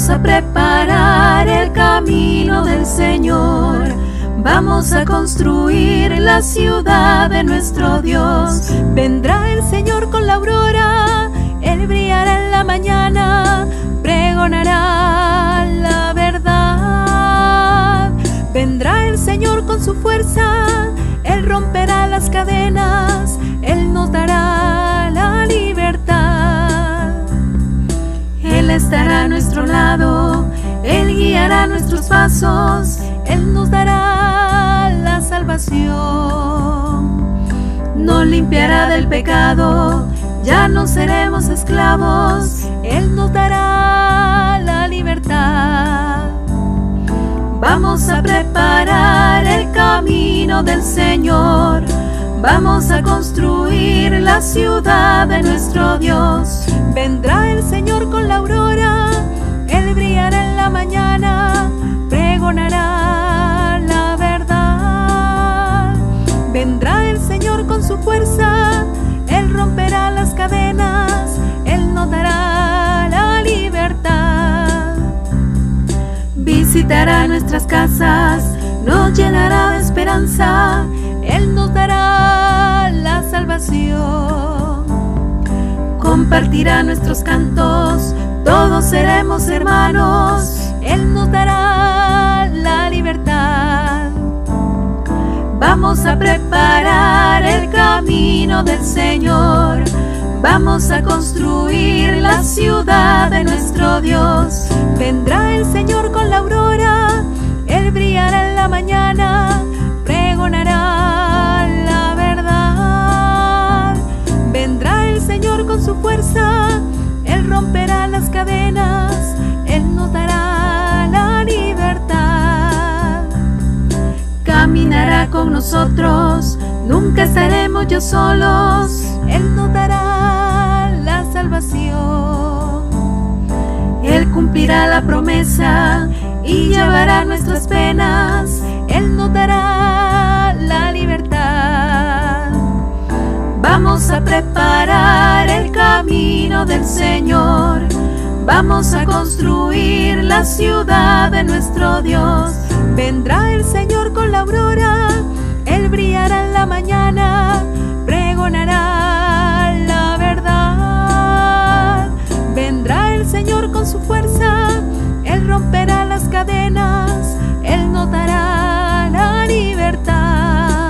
Vamos a preparar el camino del Señor. Vamos a construir la ciudad de nuestro Dios. Vendrá el Señor con la aurora, Él brillará en la mañana, pregonará la verdad. Vendrá el Señor con su fuerza, Él romperá las cadenas, Él nos dará la libertad. Él estará a nuestro lado, Él guiará nuestros pasos, Él nos dará la salvación. Nos limpiará del pecado, ya no seremos esclavos, Él nos dará la libertad. Vamos a preparar el camino del Señor. Vamos a construir la ciudad de nuestro Dios. Vendrá el Señor con la aurora, Él brillará en la mañana, pregonará la verdad. Vendrá el Señor con su fuerza, Él romperá las cadenas, Él nos dará la libertad. Visitará nuestras casas, nos llenará de esperanza, Él nos dará la salvación. Compartirá nuestros cantos, todos seremos hermanos, Él nos dará la libertad. Vamos a preparar el camino del Señor. Vamos a construir la ciudad de nuestro Dios. Vendrá el Señor con la aurora, Él brillará en la mañana, pregonará la verdad. Vendrá el Señor con su fuerza, Él romperá las cadenas, Él nos dará la libertad. Caminará con nosotros, nunca estaremos yo solos, Él nos dará la salvación. Él cumplirá la promesa y llevará nuestras penas, Él nos dará la libertad. Vamos a preparar el camino del Señor. Vamos a construir la ciudad de nuestro Dios. Vendrá el Señor con la aurora, Él brillará en la mañana, pregonará la verdad. Vendrá el Señor con su fuerza, Él romperá las cadenas, Él nos dará la libertad.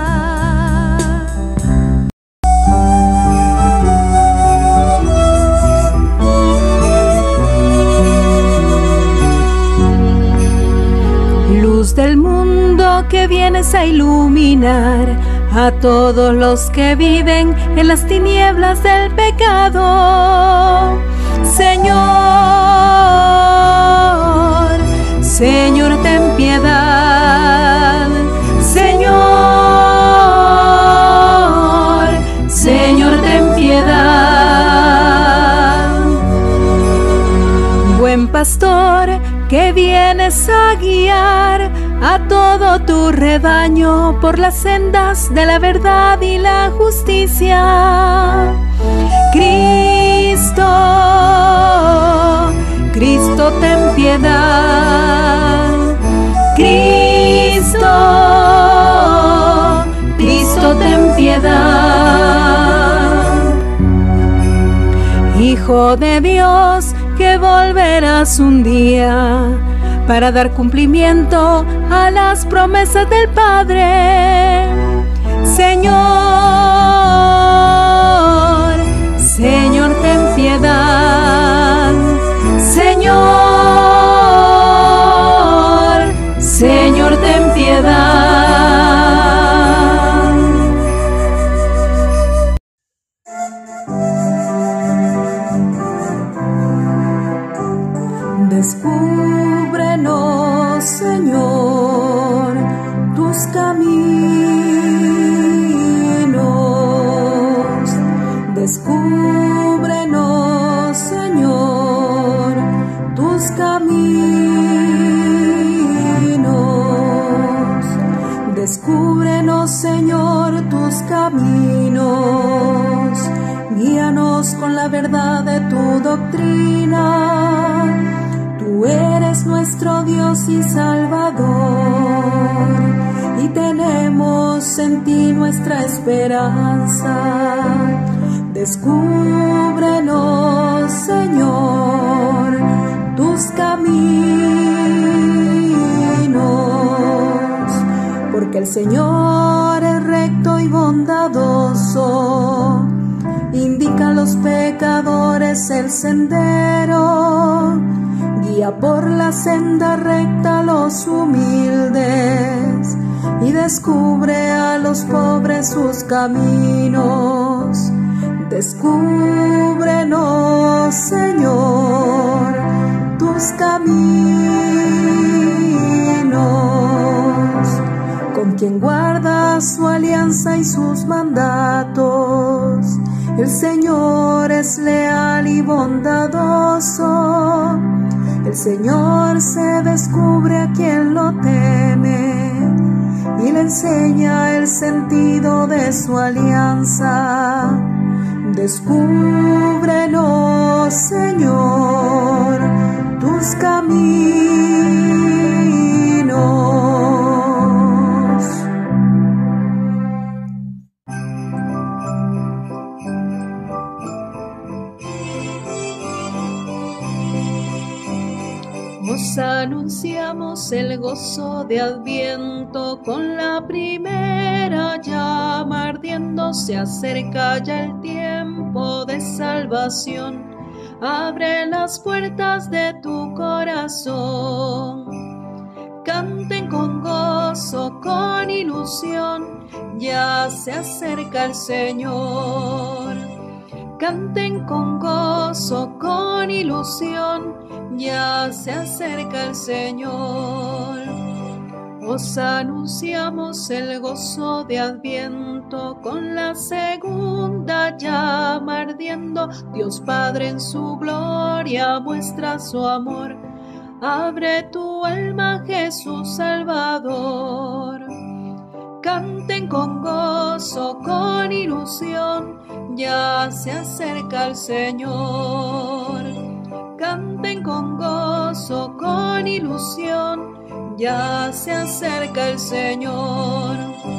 Luz del mundo que vienes a iluminar a todos los que viven en las tinieblas del pecado. Señor, Señor, ten piedad. Señor, Señor, ten piedad. Buen pastor, que vienes a guiar a todo tu rebaño por las sendas de la verdad y la justicia. Cristo, Cristo, ten piedad. Cristo, Cristo, ten piedad. Hijo de Dios, que volverás un día para dar cumplimiento a las promesas del Padre. Señor, Señor, ten piedad. Señor, Señor, ten piedad. Descúbrenos, Señor, tus caminos. Descúbrenos, Señor, tus caminos. Descúbrenos, Señor, tus caminos. Guíanos con la verdad de tu doctrina. Tu Tú eres nuestro Dios y Salvador, y tenemos en ti nuestra esperanza. Descúbrenos, Señor, tus caminos, porque el Señor es recto y bondadoso, indica a los pecadores el sendero, guía por la senda recta a los humildes y descubre a los pobres sus caminos. Descúbrenos, Señor, tus caminos, con quien guarda su alianza y sus mandatos. El Señor es leal y bondadoso. El Señor se descubre a quien lo teme y le enseña el sentido de su alianza. Descúbrenos, Señor, tus caminos. Os anunciamos el gozo de Adviento, con la primera llama ardiendo se acerca ya el tiempo de salvación. Abre las puertas de tu corazón, canten con gozo, con ilusión, ya se acerca el Señor. Canten con gozo, con ilusión, ya se acerca el Señor. Os anunciamos el gozo de Adviento, con la segunda llama ardiendo. Dios Padre en su gloria muestra su amor. Abre tu alma, Jesús Salvador. Canten con gozo, con ilusión, ya se acerca el Señor. Canten con gozo, con ilusión, ya se acerca el Señor.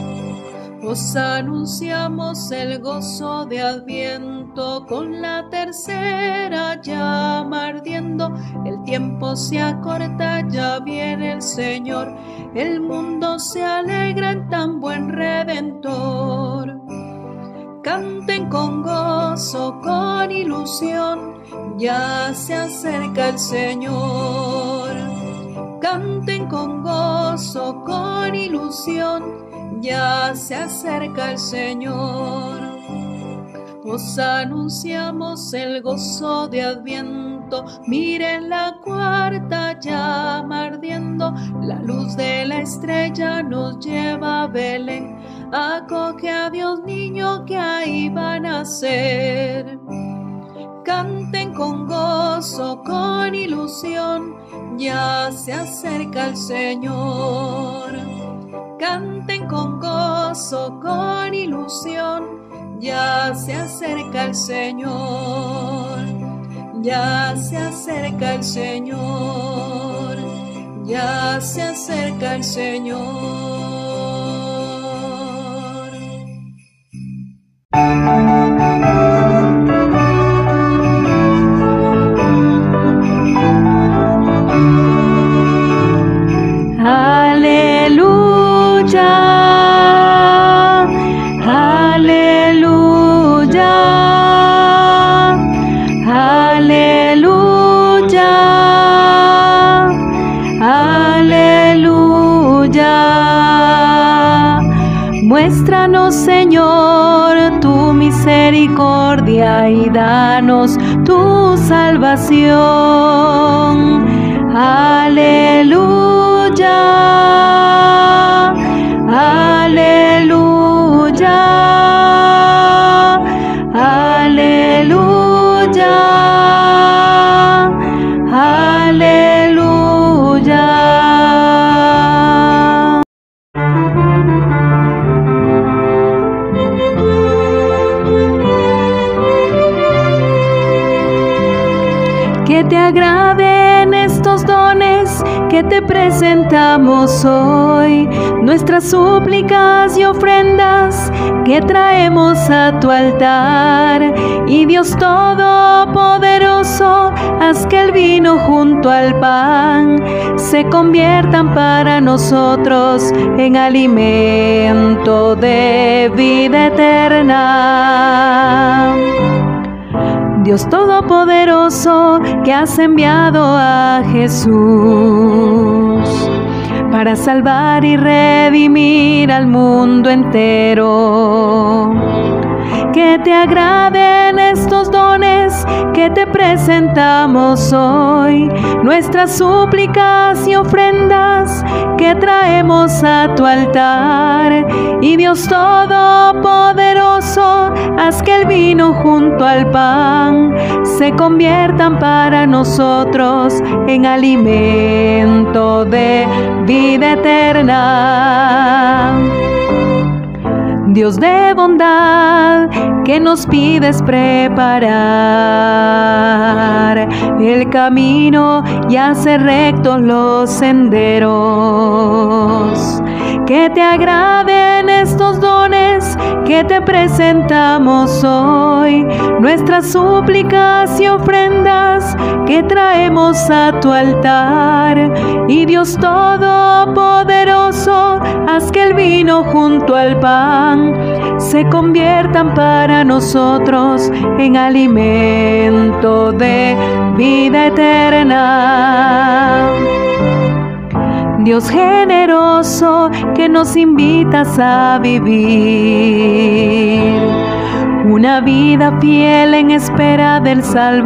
Os anunciamos el gozo de Adviento, con la tercera llama ardiendo. El tiempo se acorta, ya viene el Señor. El mundo se alegra en tan buen Redentor. Canten con gozo, con ilusión, ya se acerca el Señor. Canten con gozo, con ilusión, ya se acerca el Señor. Os anunciamos el gozo de Adviento, miren la cuarta llama ardiendo. La luz de la estrella nos lleva a Belén, acoge a Dios niño que ahí va a nacer. Canten con gozo, con ilusión, ya se acerca el Señor. Canten con gozo, con ilusión, ya se acerca el Señor. Ya se acerca el Señor. Ya se acerca el Señor. Muéstranos, Señor, tu misericordia y danos tu salvación. Aleluya, aleluya, aleluya, aleluya. Que te agraden estos que te presentamos hoy, nuestras súplicas y ofrendas que traemos a tu altar. Y Dios Todopoderoso, haz que el vino junto al pan se conviertan para nosotros en alimento de vida eterna. Dios Todopoderoso, que has enviado a Jesús para salvar y redimir al mundo entero, que te agraden estos dones que te presentamos hoy, nuestras súplicas y ofrendas que traemos a tu altar. Y Dios Todopoderoso, haz que el vino junto al pan se conviertan para nosotros en alimento de vida eterna. Dios de bondad, que nos pides preparar el camino y hacer rectos los senderos, que te agraden estos dones que te presentamos hoy, nuestras súplicas y ofrendas que traemos a tu altar. Y Dios Todopoderoso, haz que el vino junto al pan se conviertan para nosotros en alimento de vida eterna. Dios generoso, que nos invitas a vivir una vida fiel en espera del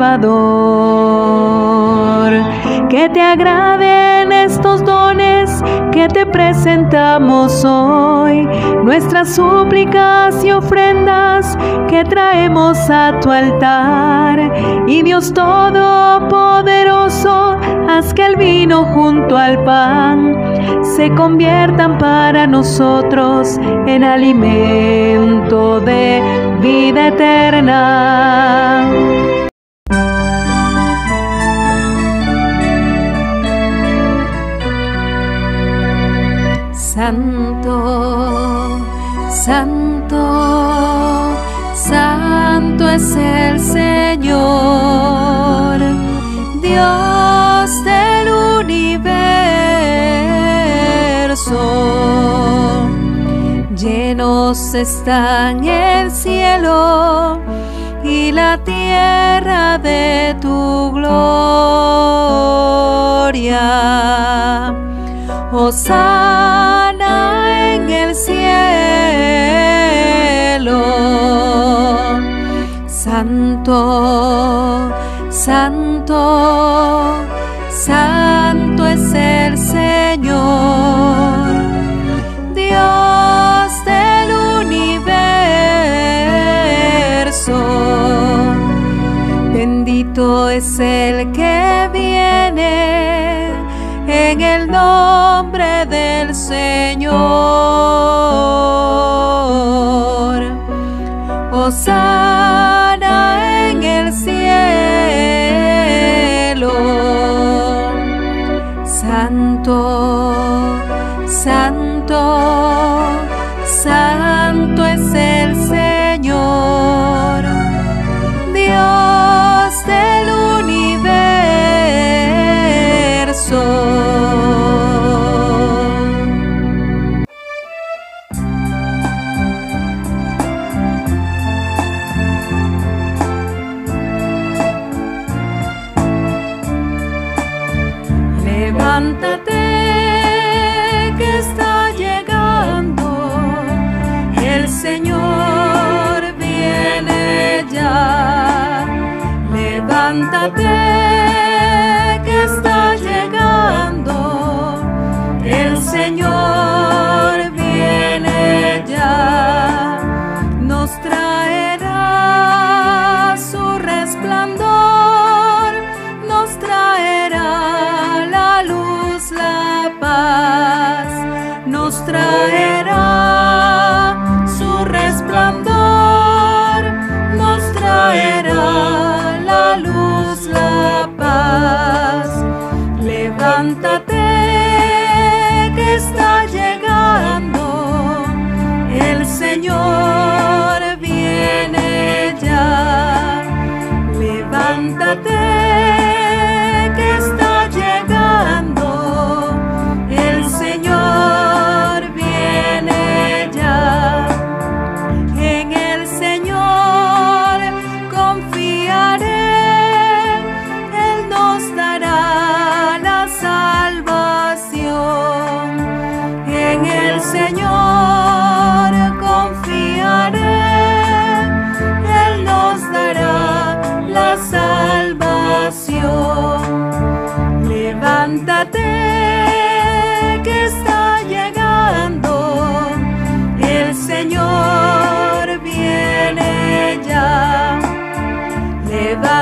Salvador, que te agraden estos dones que te presentamos hoy, nuestras súplicas y ofrendas que traemos a tu altar. Y Dios Todopoderoso, haz que el vino junto al pan se conviertan para nosotros en alimento de vida eterna. Santo, santo, santo es el Señor, Dios del universo. Llenos están el cielo y la tierra de tu gloria. Hosana en el cielo. Santo, santo, santo es el Señor, Dios del universo. Bendito es el que viene en el nombre del Señor. Hosana en el cielo. Santo, santo, santo es el Señor, Dios del universo. Levántate, que está llegando, el Señor viene ya. Levántate, que está llegando, el Señor viene ya. Nos traerá su resplandor, nos traerá la luz, la paz, nos traerá su resplandor, nos traerá la luz, la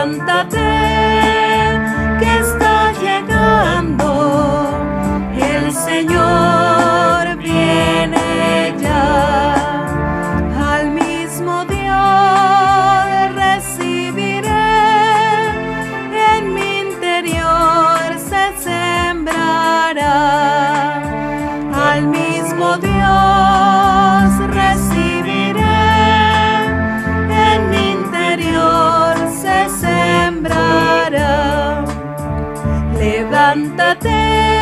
levántate, que está llegando, el Señor viene ya. Al mismo Dios recibiré, en mi interior se sembrará. Al mismo Dios recibiré, en mi interior se sembrará. Levántate,